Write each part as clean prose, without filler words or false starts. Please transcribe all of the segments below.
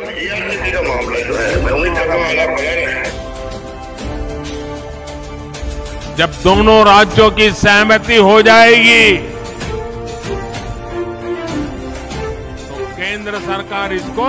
ERCP का मामला जो है, मैं उम्मीद करता हूं आलाप बना रहे हैं। जब दोनों राज्यों की सहमति हो जाएगी तो केंद्र सरकार इसको।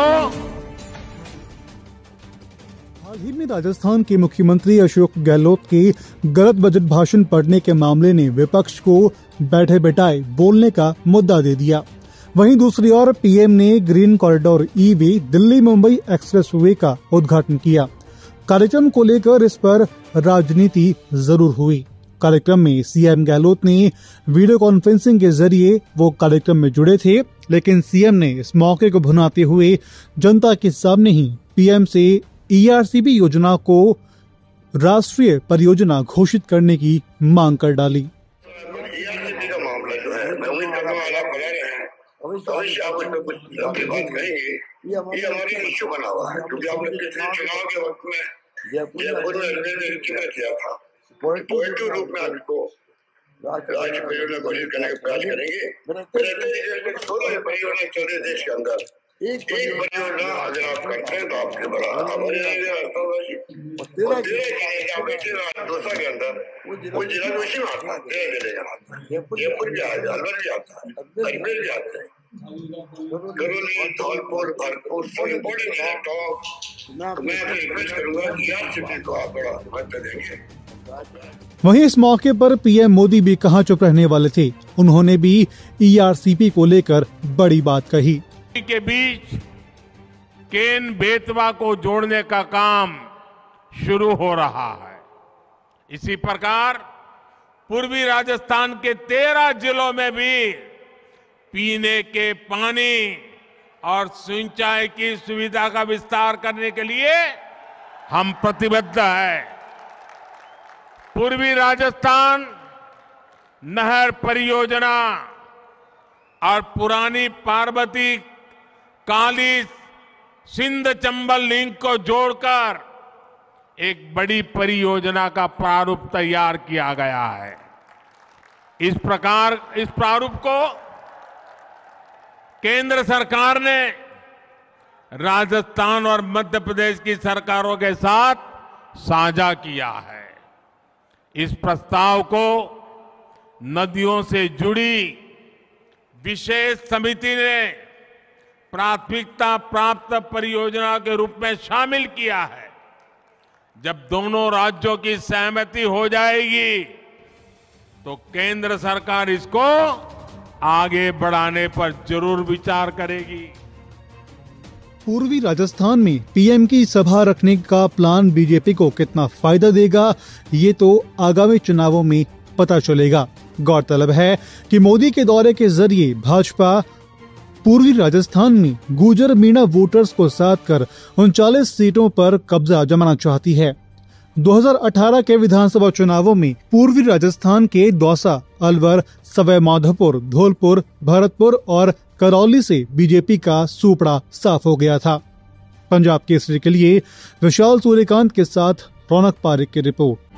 हाल ही में राजस्थान के मुख्यमंत्री अशोक गहलोत के गलत बजट भाषण पढ़ने के मामले ने विपक्ष को बैठे बैठाए बोलने का मुद्दा दे दिया। वहीं दूसरी ओर पीएम ने green corridor e way Delhi Mumbai expressway का उद्घाटन किया। कार्यक्रम को लेकर इस पर राजनीति जरूर हुई। कार्यक्रम में सीएम गहलोत ने वीडियो कॉन्फ्रेंसिंग के जरिए वो कार्यक्रम में जुड़े थे, लेकिन सीएम ने इस मौके को भुनाते हुए जनता के सामने ही पीएम से ERCP योजना को राष्ट्रीय परियोजना घोषित करने की मांग कर डाली। ERCP का मामला जो है, मैं उम्मीद करता हूं आलाप बना रहे हैं। अवश्य आप इसमें कुछ लंबी बात करेंगे। ये हमारी इश्यू बना हुआ है, क्योंकि आपने पिछले चुनाव के वक्त में जयपुर में जिक्र किया था। पॉजिटिव रूप में आपको राष्ट्रीय परियोजना घोषित करने का प्रयास करेंगे। 16 परियोजना चल रही देश के अंदर, एक परियोजना अगर आप करते हैं तो आपके बड़ा हमारे दोसा के अंदर वो जिला दोषी में आता है, 13 जिले का आता है। जयपुर भी आता है, अलवर भी आता है, अजमेर भी आता है, करौली, धौलपुर, भरतपुर सब इम्पोर्टेंट है। तो मैं आपसे रिक्वेस्ट करूंगा कि ERCP को आप बड़ा महत्व देंगे। वहीं इस मौके पर पीएम मोदी भी कहां चुप रहने वाले थे। उन्होंने भी ERCP को लेकर बड़ी बात कही। के बीच केन बेतवा को जोड़ने का काम शुरू हो रहा है। इसी प्रकार पूर्वी राजस्थान के 13 जिलों में भी पीने के पानी और सिंचाई की सुविधा का विस्तार करने के लिए हम प्रतिबद्ध है। पूर्वी राजस्थान नहर परियोजना और पुरानी पार्वती काली सिंध चंबल लिंक को जोड़कर एक बड़ी परियोजना का प्रारूप तैयार किया गया है। इस प्रारूप को केंद्र सरकार ने राजस्थान और मध्य प्रदेश की सरकारों के साथ साझा किया है। इस प्रस्ताव को नदियों से जुड़ी विशेष समिति ने प्राथमिकता प्राप्त परियोजना के रूप में शामिल किया है। जब दोनों राज्यों की सहमति हो जाएगी तो केंद्र सरकार इसको आगे बढ़ाने पर जरूर विचार करेगी। पूर्वी राजस्थान में पीएम की सभा रखने का प्लान बीजेपी को कितना फायदा देगा, ये तो आगामी चुनावों में पता चलेगा। गौरतलब है कि मोदी के दौरे के जरिए भाजपा पूर्वी राजस्थान में गुर्जर मीणा वोटर्स को साथ कर 39 सीटों पर कब्जा जमाना चाहती है। 2018 के विधानसभा चुनावों में पूर्वी राजस्थान के दौसा, अलवर, सवाई माधोपुर, धौलपुर, भरतपुर और करौली से बीजेपी का सूपड़ा साफ हो गया था। पंजाब केसरी के लिए विशाल सूर्यकांत के साथ रौनक पारिक की रिपोर्ट।